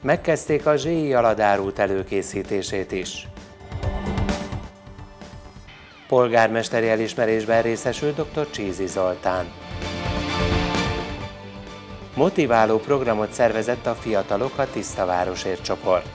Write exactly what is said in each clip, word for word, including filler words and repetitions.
Megkezdték a zsé i Aladár-út előkészítését is. Polgármesteri elismerésben részesült dr. Csízy Zoltán. Motiváló programot szervezett a Fiatalok a Tiszta Városért csoport.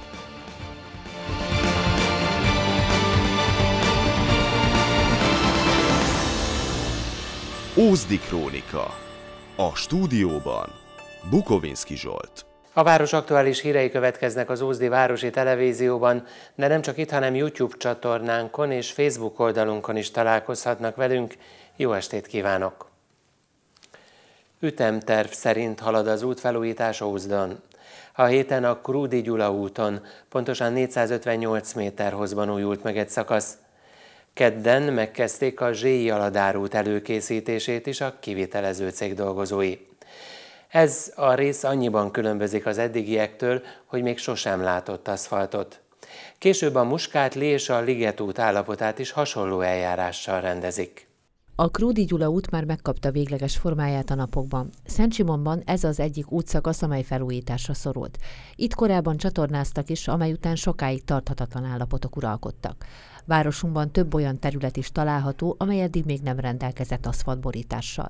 Ózdi Krónika. A stúdióban Bukovinski Zsolt. A város aktuális hírei következnek az Ózdi Városi Televízióban, de nem csak itt, hanem YouTube csatornánkon és Facebook oldalunkon is találkozhatnak velünk. Jó estét kívánok! Ütemterv szerint halad az útfelújítás Ózdon. A héten a Krúdy Gyula úton pontosan négyszázötvennyolc méter hosszban újult meg egy szakasz. Kedden megkezdték a zsé i Aladár-út előkészítését is a kivitelező cég dolgozói. Ez a rész annyiban különbözik az eddigiektől, hogy még sosem látott aszfaltot. Később a Muskátli és a Liget út állapotát is hasonló eljárással rendezik. A Krúdy Gyula út már megkapta végleges formáját a napokban. Szent Simonban ez az egyik útszakasz, amely felújításra szorult. Itt korábban csatornáztak is, amely után sokáig tarthatatlan állapotok uralkodtak. Városunkban több olyan terület is található, amely eddig még nem rendelkezett aszfaltborítással.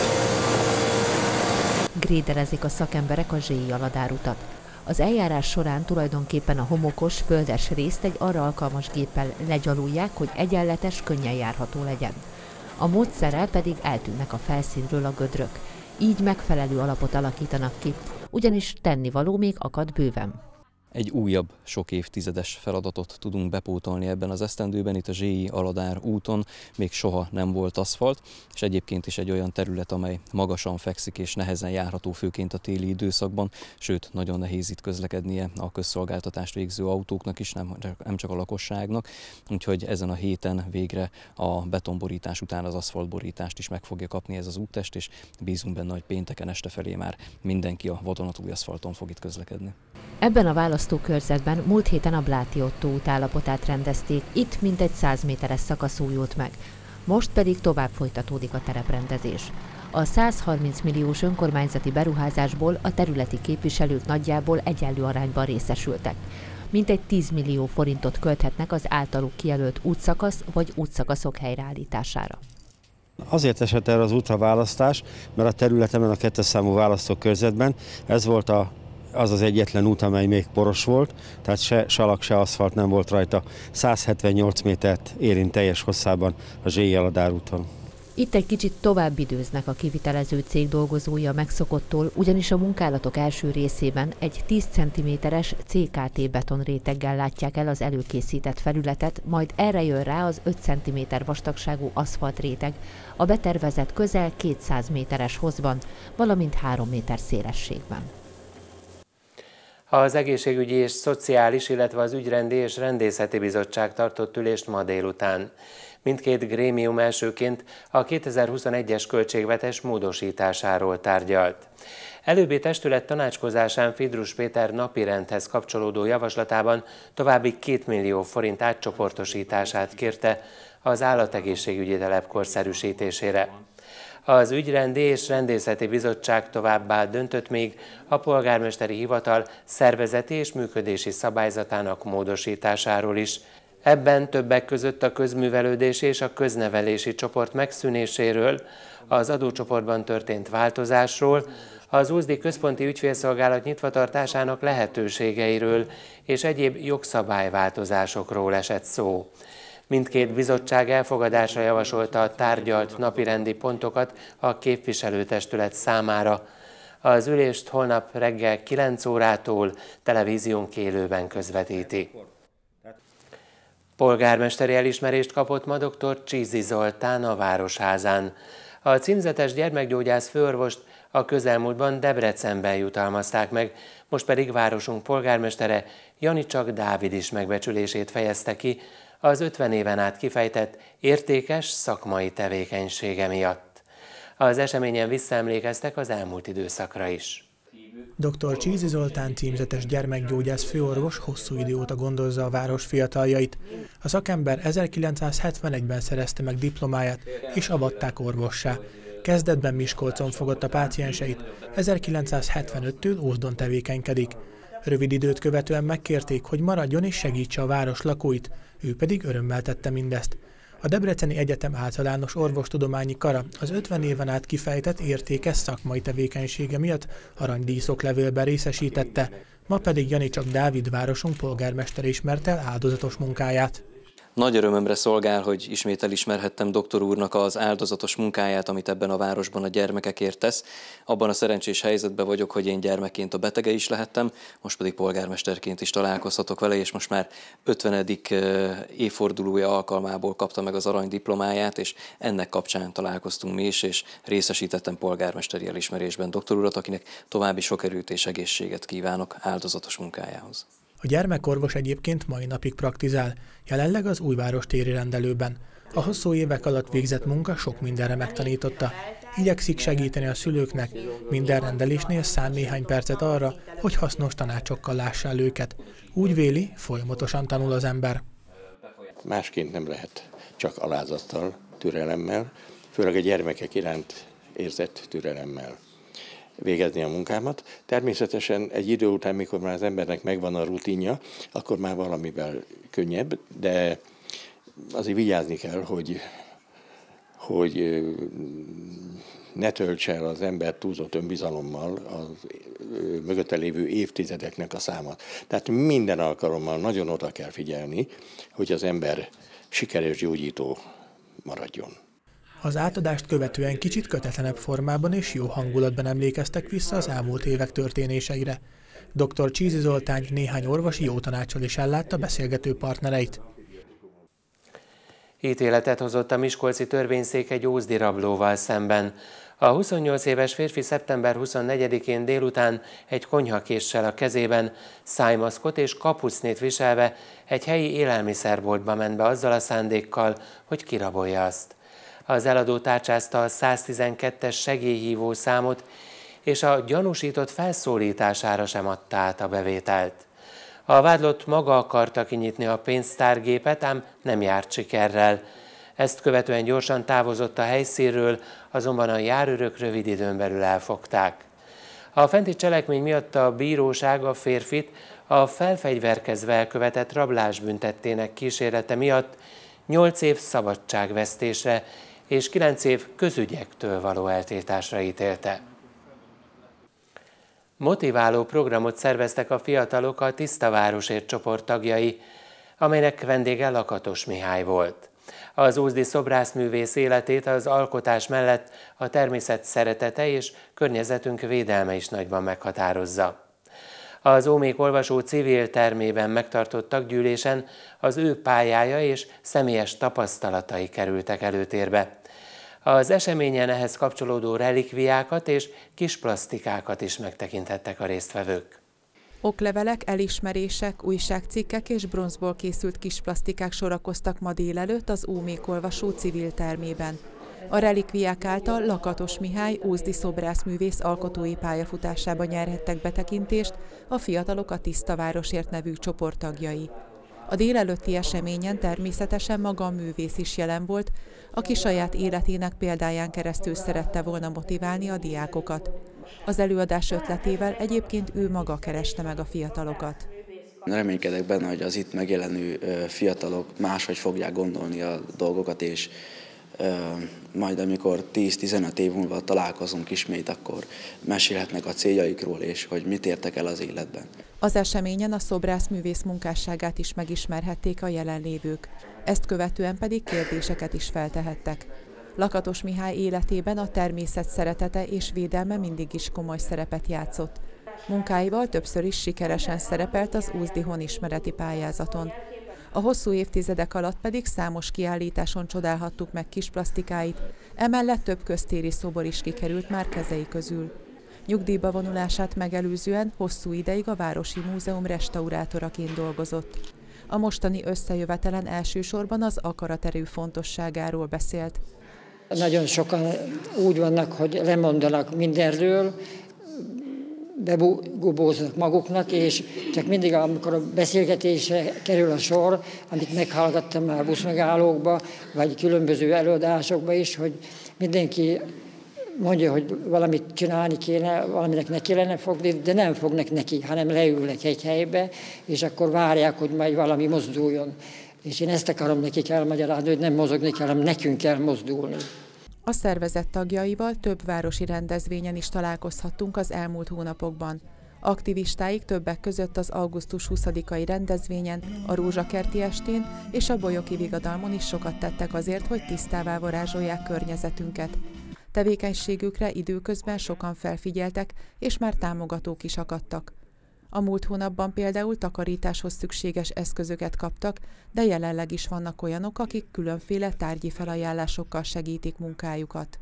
Grédelezik a szakemberek a zsé i Aladár-utat. Az eljárás során tulajdonképpen a homokos, földes részt egy arra alkalmas géppel legyalulják, hogy egyenletes, könnyen járható legyen. A módszerrel pedig eltűnnek a felszínről a gödrök. Így megfelelő alapot alakítanak ki, ugyanis tennivaló még akad bőven. Egy újabb, sok évtizedes feladatot tudunk bepótolni ebben az esztendőben. Itt a zsé i Aladár úton még soha nem volt aszfalt, és egyébként is egy olyan terület, amely magasan fekszik és nehezen járható, főként a téli időszakban, sőt, nagyon nehéz itt közlekednie a közszolgáltatást végző autóknak is, nem, nem csak a lakosságnak. Úgyhogy ezen a héten végre a betonborítás után az aszfaltborítást is meg fogja kapni ez az úttest, és bízunk benne, hogy pénteken este felé már mindenki a vadonatúj aszfalton fog itt közlekedni. Ebben a választókörzetben múlt héten a Bláti Ottó út állapotát rendezték, itt mintegy száz méteres szakasz újult meg. Most pedig tovább folytatódik a tereprendezés. A százharminc milliós önkormányzati beruházásból a területi képviselők nagyjából egyenlő arányban részesültek. Mintegy tíz millió forintot költhetnek az általuk kijelölt útszakasz vagy útszakaszok helyreállítására. Azért esett erre az útra választás, mert a területemen, a kettes számú választókörzetben ez volt a az az egyetlen út, amely még poros volt, tehát se salak, se aszfalt nem volt rajta. száz hetvennyolc métert érint teljes hosszában a zsé i Aladár úton. Itt egy kicsit tovább időznek a kivitelező cég dolgozói a megszokottól, ugyanis a munkálatok első részében egy tíz centiméteres cé ká té betonréteggel látják el az előkészített felületet, majd erre jön rá az öt centiméter vastagságú aszfaltréteg, a betervezett közel kétszáz méteres hosszban, valamint három méter szélességben. Az Egészségügyi és Szociális, illetve az Ügyrendi és Rendészeti Bizottság tartott ülést ma délután. Mindkét grémium elsőként a kétezer-huszonegyes költségvetés módosításáról tárgyalt. Előbbi testület tanácskozásán Fidrus Péter napirendhez kapcsolódó javaslatában további két millió forint átcsoportosítását kérte az állategészségügyi telep korszerűsítésére. Az Ügyrendi és Rendészeti Bizottság továbbá döntött még a polgármesteri hivatal szervezeti és működési szabályzatának módosításáról is. Ebben többek között a közművelődési és a köznevelési csoport megszűnéséről, az adócsoportban történt változásról, az Ózdi Központi Ügyfélszolgálat nyitvatartásának lehetőségeiről és egyéb jogszabályváltozásokról esett szó. Mindkét bizottság elfogadásra javasolta a tárgyalt napirendi pontokat a képviselőtestület számára. Az ülést holnap reggel kilenc órától televíziónk élőben közvetíti. Polgármesteri elismerést kapott ma dr. Csízy Zoltán a Városházán. A címzetes gyermekgyógyász főorvost a közelmúltban Debrecenben jutalmazták meg, most pedig városunk polgármestere Janicsak Dávid is megbecsülését fejezte ki az ötven éven át kifejtett értékes szakmai tevékenysége miatt. Az eseményen visszaemlékeztek az elmúlt időszakra is. dr. Csízy Zoltán címzetes gyermekgyógyász főorvos hosszú idő óta gondozza a város fiataljait. A szakember ezerkilencszázhetvenegyben szerezte meg diplomáját és avatták orvossá. Kezdetben Miskolcon fogadta pácienseit, ezerkilencszázhetvenöttől Ózdon tevékenykedik. Rövid időt követően megkérték, hogy maradjon és segítse a város lakóit, ő pedig örömmel tette mindezt. A Debreceni Egyetem Általános Orvostudományi Kara az ötven éven át kifejtett értékes szakmai tevékenysége miatt aranydíszoklevélben részesítette, ma pedig Janicsak Dávid városunk polgármestere ismerte el áldozatos munkáját. Nagy örömömre szolgál, hogy ismét elismerhettem doktor úrnak az áldozatos munkáját, amit ebben a városban a gyermekekért tesz. Abban a szerencsés helyzetben vagyok, hogy én gyermekként a betege is lehettem, most pedig polgármesterként is találkozhatok vele, és most már ötvenedik évfordulója alkalmából kapta meg az aranydiplomáját, és ennek kapcsán találkoztunk mi is, és részesítettem polgármesteri elismerésben doktor urat, akinek további sok erőt és egészséget kívánok áldozatos munkájához. A gyermekorvos egyébként mai napig praktizál, jelenleg az Újváros téri rendelőben. A hosszú évek alatt végzett munka sok mindenre megtanította. Igyekszik segíteni a szülőknek, minden rendelésnél szán néhány percet arra, hogy hasznos tanácsokkal lássa el őket. Úgy véli, folyamatosan tanul az ember. Másként nem lehet, csak alázattal, türelemmel, főleg a gyermekek iránt érzett türelemmel végezni a munkámat. Természetesen egy idő után, mikor már az embernek megvan a rutinja, akkor már valamivel könnyebb, de azért vigyázni kell, hogy, hogy ne töltse el az ember túlzott önbizalommal az mögötte lévő évtizedeknek a számát. Tehát minden alkalommal nagyon oda kell figyelni, hogy az ember sikeres gyógyító maradjon. Az átadást követően kicsit kötetlenebb formában és jó hangulatban emlékeztek vissza az elmúlt évek történéseire. doktor Csízi Zoltán néhány orvosi jó tanáccsal is ellátta beszélgető partnereit. Ítéletet hozott a miskolci törvényszék egy ózdi rablóval szemben. A huszonnyolc éves férfi szeptember huszonnegyedikén délután egy konyhakéssel a kezében, szájmaszkot és kapucnét viselve egy helyi élelmiszerboltba ment be azzal a szándékkal, hogy kirabolja azt. Az eladó tárcsázta a száztizenkettes segélyhívó számot, és a gyanúsított felszólítására sem adta át a bevételt. A vádlott maga akarta kinyitni a pénztárgépet, ám nem járt sikerrel. Ezt követően gyorsan távozott a helyszínről, azonban a járőrök rövid időn belül elfogták. A fenti cselekmény miatt a bíróság a férfit a felfegyverkezve elkövetett rablás büntettének kísérlete miatt nyolc év szabadságvesztésre és kilenc év közügyektől való eltiltásra ítélte. Motiváló programot szerveztek a fiatalok a Tiszta Városért csoport tagjai, amelynek vendége Lakatos Mihály volt. Az ózdi szobrászművész életét az alkotás mellett a természet szeretete és környezetünk védelme is nagyban meghatározza. Az Ómék Olvasó civil termében megtartott taggyűlésen az ő pályája és személyes tapasztalatai kerültek előtérbe. Az eseményen ehhez kapcsolódó relikviákat és kisplastikákat is megtekinthettek a résztvevők. Oklevelek, elismerések, újságcikkek és bronzból készült kisplasztikák sorakoztak ma délelőtt az Ómék Olvasó civil termében. A relikviák által Lakatos Mihály ózdi szobrászművész alkotói pályafutásában nyerhettek betekintést a fiatalok a Tiszta Városért nevű csoport tagjai. A délelőtti eseményen természetesen maga a művész is jelen volt, aki saját életének példáján keresztül szerette volna motiválni a diákokat. Az előadás ötletével egyébként ő maga kereste meg a fiatalokat. Reménykedek benne, hogy az itt megjelenő fiatalok máshogy fogják gondolni a dolgokat, és majd amikor tíz-tizenöt év múlva találkozunk ismét, akkor mesélhetnek a céljaikról, és hogy mit értek el az életben. Az eseményen a szobrászművész munkásságát is megismerhették a jelenlévők. Ezt követően pedig kérdéseket is feltehettek. Lakatos Mihály életében a természet szeretete és védelme mindig is komoly szerepet játszott. Munkáival többször is sikeresen szerepelt az ózdi honismereti pályázaton. A hosszú évtizedek alatt pedig számos kiállításon csodálhattuk meg kisplasztikáit, emellett több köztéri szobor is kikerült már kezei közül. Nyugdíjba vonulását megelőzően hosszú ideig a Városi Múzeum restaurátoraként dolgozott. A mostani összejövetelen elsősorban az akaraterő fontosságáról beszélt. Nagyon sokan úgy vannak, hogy lemondanak mindenről, bebugóznak maguknak, és csak mindig, amikor a beszélgetésre kerül a sor, amit meghallgattam már buszmegállókba, vagy különböző előadásokba is, hogy mindenki mondja, hogy valamit csinálni kéne, valaminek neki kellene fogni, de nem fognak neki, hanem leülnek egy helybe, és akkor várják, hogy majd valami mozduljon. És én ezt akarom nekik elmagyarázni, hogy nem mozogni kell, hanem nekünk kell mozdulni. A szervezet tagjaival több városi rendezvényen is találkozhattunk az elmúlt hónapokban. Aktivistáik többek között az augusztus huszadikai rendezvényen, a Rózsakerti estén és a Bolyoki Vigadalmon is sokat tettek azért, hogy tisztává varázsolják környezetünket. Tevékenységükre időközben sokan felfigyeltek, és már támogatók is akadtak. A múlt hónapban például takarításhoz szükséges eszközöket kaptak, de jelenleg is vannak olyanok, akik különféle tárgyi felajánlásokkal segítik munkájukat.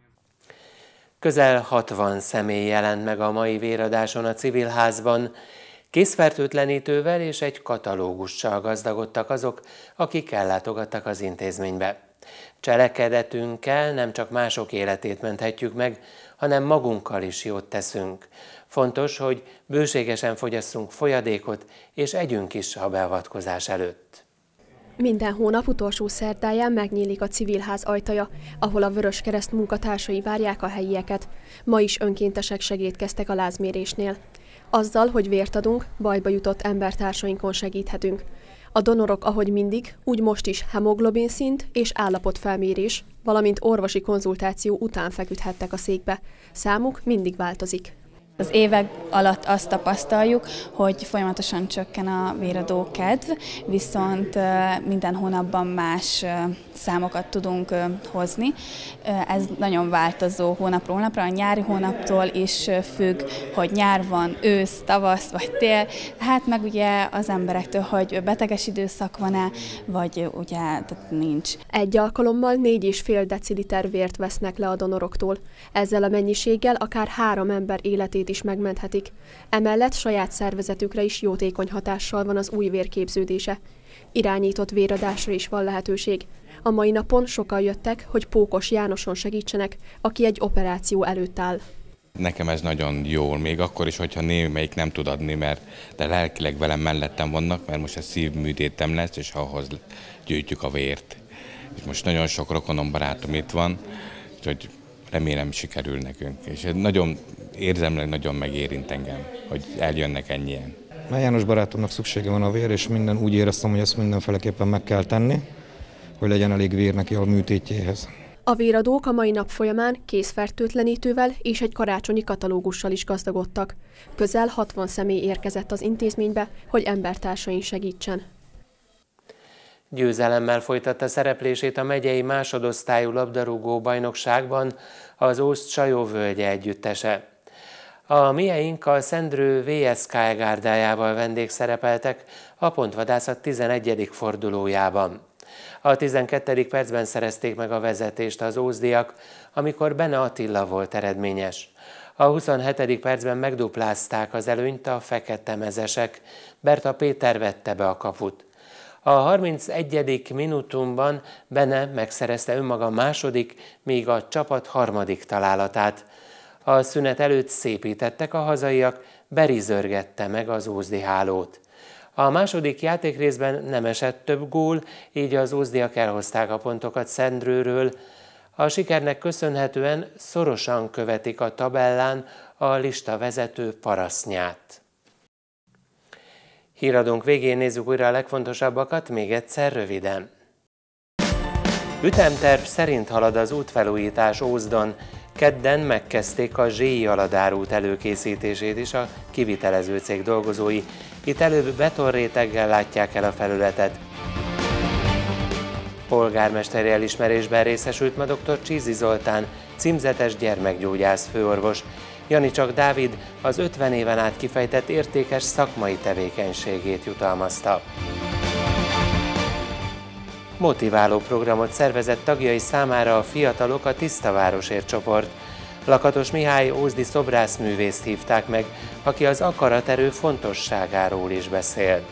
Közel hatvan személy jelent meg a mai véradáson a Civilházban. Készfertőtlenítővel és egy katalógussal gazdagodtak azok, akik ellátogattak az intézménybe. Cselekedetünkkel nem csak mások életét menthetjük meg, hanem magunkkal is jót teszünk. Fontos, hogy bőségesen fogyasszunk folyadékot, és együnk is a beavatkozás előtt. Minden hónap utolsó szerdáján megnyílik a Civilház ajtaja, ahol a Vöröskereszt munkatársai várják a helyieket. Ma is önkéntesek segédkeztek a lázmérésnél. Azzal, hogy vért adunk, bajba jutott embertársainkon segíthetünk. A donorok, ahogy mindig, úgy most is hemoglobin szint és állapotfelmérés, valamint orvosi konzultáció után feküdhettek a székbe. Számuk mindig változik. Az évek alatt azt tapasztaljuk, hogy folyamatosan csökken a véradó kedv, viszont minden hónapban más számokat tudunk hozni. Ez nagyon változó hónapról hónapra, a nyári hónaptól is függ, hogy nyár van, ősz, tavasz vagy tél, hát meg ugye az emberektől, hogy beteges időszak van-e, vagy ugye tehát nincs. Egy alkalommal négy és fél deciliter vért vesznek le a donoroktól. Ezzel a mennyiséggel akár három ember életét is megmenthetik. Emellett saját szervezetükre is jótékony hatással van az új vér képződése. Irányított véradásra is van lehetőség. A mai napon sokan jöttek, hogy Pókos Jánoson segítsenek, aki egy operáció előtt áll. Nekem ez nagyon jó, még akkor is, hogyha némelyik nem tud adni, mert de lelkileg velem mellettem vannak, mert most a szívműtétem lesz, és ahhoz gyűjtjük a vért. És most nagyon sok rokonom, barátom itt van, úgyhogy remélem sikerül nekünk. És nagyon érzemleg nagyon megérint engem, hogy eljönnek ennyien. A János barátomnak szüksége van a vér, és minden úgy éreztem, hogy ezt mindenféleképpen meg kell tenni, hogy legyen elég vér neki a műtétjéhez. A véradók a mai nap folyamán készfertőtlenítővel és egy karácsonyi katalógussal is gazdagodtak. Közel hatvan személy érkezett az intézménybe, hogy embertársain segítsen. Győzelemmel folytatta szereplését a megyei másodosztályú labdarúgó bajnokságban az Ózd-Sajó völgye együttese. A mieink a Szendrő vé es ká gárdájával vendégszerepeltek a pontvadászat tizenegyedik fordulójában. A tizenkettedik percben szerezték meg a vezetést az ózdiak, amikor Bene Attila volt eredményes. A huszonhetedik percben megduplázták az előnyt a feketemezesek, Berta Péter vette be a kaput. A harmincegyedik minutumban Bene megszerezte önmaga második, míg a csapat harmadik találatát. A szünet előtt szépítettek a hazaiak, Beri zörgette meg az ózdi hálót. A második játékrészben nem esett több gól, így az ózdiak elhozták a pontokat Szendrőről. A sikernek köszönhetően szorosan követik a tabellán a lista vezető Parasznyát. Híradónk végén nézzük újra a legfontosabbakat, még egyszer röviden. Ütemterv szerint halad az útfelújítás Ózdon. Kedden megkezdték a Zsélyi Aladár út előkészítését is a kivitelező cég dolgozói. Itt előbb betonréteggel látják el a felületet. Polgármesteri elismerésben részesült ma dr. Csízi Zoltán, címzetes gyermekgyógyász főorvos. Janicsak Dávid az ötven éven át kifejtett értékes szakmai tevékenységét jutalmazta. Motiváló programot szervezett tagjai számára a Fiatalok a Tiszta Városért csoport. Lakatos Mihály ózdi szobrászművészt hívták meg, aki az akaraterő fontosságáról is beszélt.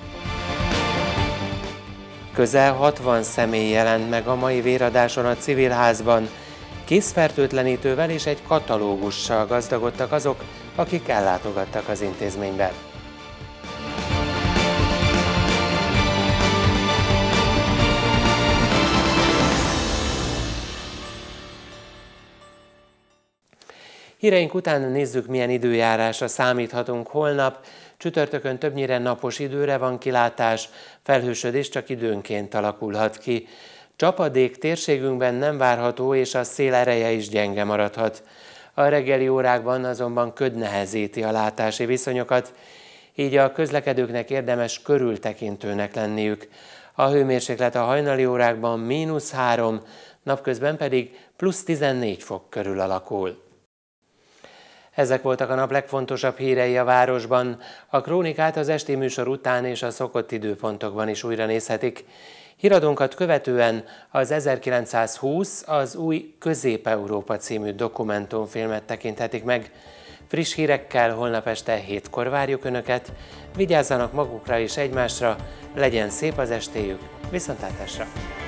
Közel hatvan személy jelent meg a mai véradáson a Civilházban. Készfertőtlenítővel és egy katalógussal gazdagodtak azok, akik ellátogattak az intézménybe. Híreink után nézzük, milyen időjárásra számíthatunk holnap. Csütörtökön többnyire napos időre van kilátás, felhősödés csak időnként alakulhat ki. Csapadék térségünkben nem várható, és a szél ereje is gyenge maradhat. A reggeli órákban azonban köd nehezíti a látási viszonyokat, így a közlekedőknek érdemes körültekintőnek lenniük. A hőmérséklet a hajnali órákban mínusz három, napközben pedig plusz tizennégy fok körül alakul. Ezek voltak a nap legfontosabb hírei a városban. A krónikát az esti műsor után és a szokott időpontokban is újra nézhetik. Híradónkat követően az ezerkilencszázhúsz az új Közép-Európa című dokumentumfilmet tekinthetik meg. Friss hírekkel holnap este hétkor várjuk Önöket. Vigyázzanak magukra és egymásra, legyen szép az estéjük. Viszontlátásra!